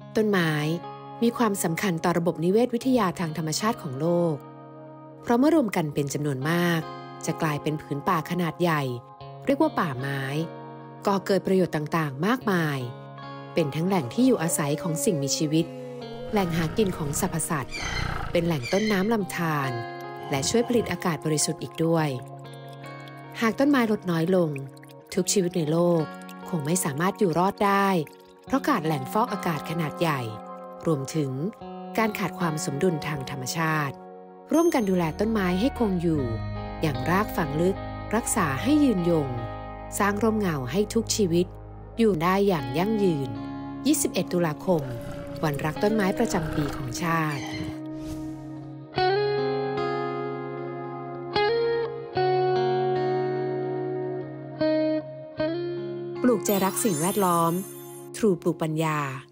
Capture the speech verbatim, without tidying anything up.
ต้นไม้มีความสำคัญต่อระบบนิเวศวิทยาทางธรรมชาติของโลกเพราะเมื่อรวมกันเป็นจำนวนมากจะกลายเป็นผืนป่าขนาดใหญ่เรียกว่าป่าไม้ก่อเกิดประโยชน์ต่างๆมากมายเป็นทั้งแหล่งที่อยู่อาศัยของสิ่งมีชีวิตแหล่งหากินของสรรพสัตว์เป็นแหล่งต้นน้ำลำธารและช่วยผลิตอากาศบริสุทธิ์อีกด้วยหากต้นไม้ลดน้อยลงทุกชีวิตในโลกคงไม่สามารถอยู่รอดได้เพราะขาดแหล่งฟอกอากาศขนาดใหญ่รวมถึงการขาดความสมดุลทางธรรมชาติร่วมกันดูแลต้นไม้ให้คงอยู่อย่างรากฝังลึกรักษาให้ยืนยงสร้างร่มเงาให้ทุกชีวิตอยู่ได้อย่างยั่งยืนยี่สิบเอ็ดตุลาคมวันรักต้นไม้ประจำปีของชาติปลูกใจรักสิ่งแวดล้อมทรูปลูกปัญญา